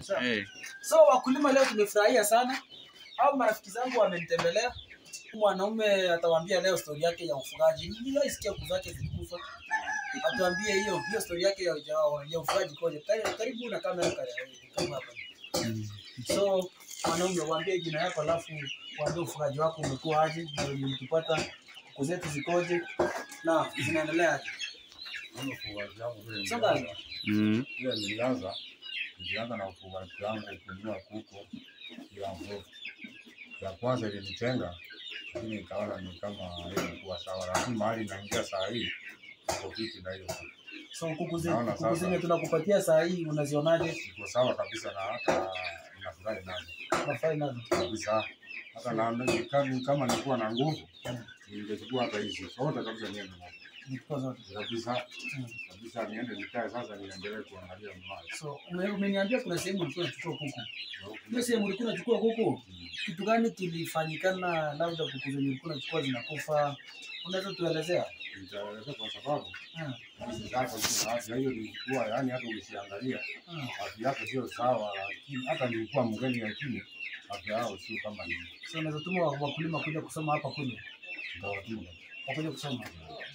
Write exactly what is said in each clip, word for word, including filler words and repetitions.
Hey. So wakulima leo tumefurahia sana. Au marafiki zangu wamenitembelea. Mwanaume atawaambia leo story yake ya ufugaji. Nilisikia kuku zake zilikufa. Atuambie hiyo hiyo story yake ya, ya, ya ufugaji koje. Karibu na kamera kama hapa. So mwanaume waambie jina yako alafu waambie ufugaji wako umekuwa aje, ndio mtupata kuku zetu zikoje na zinaendelea aje. Mimi ufugaji wangu vile Sasa Mm. Ile nilianza nilianza na ufugaji wangu kununua kuku ya mbovu. Ya kwanza ilinitenga, lakini ikaona ni kama ilikuwa sawa, lakini mahali naingia saa hii iko vipi na hiyo. so kuku zetu kuku zenye tunakupatia saa hii unazionaje? Iko sawa kabisa na hata ninafurahi nazo. Nafai nazo. Kabisa. Hata naamini kama kama nilikuwa na nguvu, ningechukua hata hizi. Sote kabisa niende nazo. Nikuwa zote. Kabisa. Kabisa niende nikae sasa niendelee kuangalia mali. So umeniambia kuna sehemu ulikuwa unachukua kuku. Hiyo sehemu ulikuwa unachukua kuku. Kitu gani kilifanyikana labda kuku zenye ulikuwa unachukua zinakufa? Unaweza tuelezea? Nitaeleza kwa sababu hizi zako zina afya hiyo ilikuwa yani hata usiangalia afya yako sio sawa, lakini hata nilikuwa mgeni lakini afya yao sio kama hiyo. So unaweza tuma wakulima kuja kusoma hapa kule. Ndio tu. Wakuja kusoma.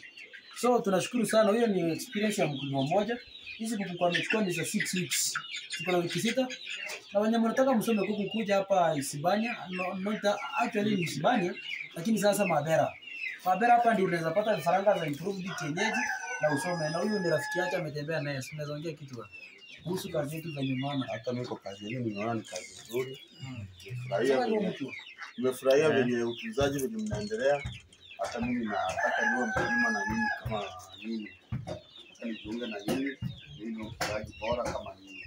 So tunashukuru sana, hiyo ni experience ya mkulima mmoja. Hizi kuku kwa amechukua ni za six weeks. Tuko na wiki sita. Na wenye mnataka msome kuku kuja hapa Isibania, no, not actually ni Isibania, lakini sasa Mabera. Mabera hapa ndio unaweza pata vifaranga za improved kienyeji na usome. Na huyu ni rafiki yake ametembea naye. Unaweza ongea kitu hapo kuhusu kazi yetu za nyumbani. Hata mimi kwa kazi hii nimeona ni kazi nzuri. Nimefurahia venye nimefurahia venye utunzaji venye mnaendelea. Hata mimi nataka niwe mkulima na mimi kama nyinyi. Hata nijiunge na nyinyi, mimi mfugaji bora kama nyinyi.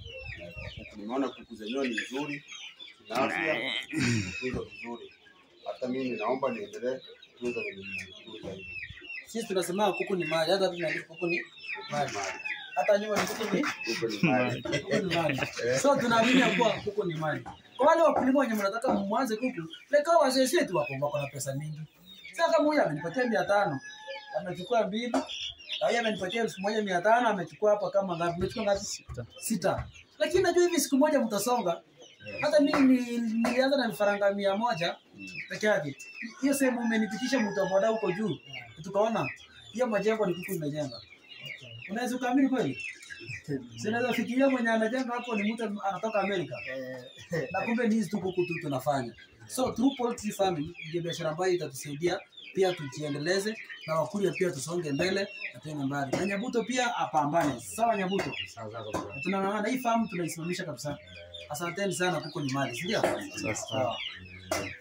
Nimeona kuku zenyewe ni nzuri, na afya kutunza vizuri. Hata mimi naomba niendelee kutunza venye mnatunza hivi. Sisi tunasema kuku ni mali, hata tunaandika kuku ni mali. Hata nyuma ni kuku ni kuku ni mali. Kuku ni mali. So tunaamini kuwa kuku ni mali. Kwa wale wakulima wenye mnataka mwanze kuku, leka wazee wetu wako wako na pesa mingi. Sasa kama huyu amenipatia mia tano, amechukua mbili, na huyu amenipatia elfu moja mia tano, amechukua hapa kama ngapi? Amechukua ngapi? Sita. Sita. Lakini najua hivi siku moja mtasonga. Hata mimi nilianza na vifaranga mia moja peke yake. Hiyo sehemu umenipitisha mtaboda huko juu. Tukaona hiyo majengo ni kuku imejenga. Unaweza kuamini kweli? Sinaweza fikiria mwenye anajenga hapo ni mtu anatoka Amerika. Na kumbe ni hizi tu kuku tu tunafanya. So through poultry farming ndio biashara ambayo itatusaidia pia tujiendeleze na wakulia pia tusonge mbele na tuende mbali. Na Nyabuto pia apambane. Sawa Nyabuto. Sawa kabisa. Tunang'ang'ana hii farm tunaisimamisha kabisa. Asanteni sana, kuku ni mali, si ndio? Sasa.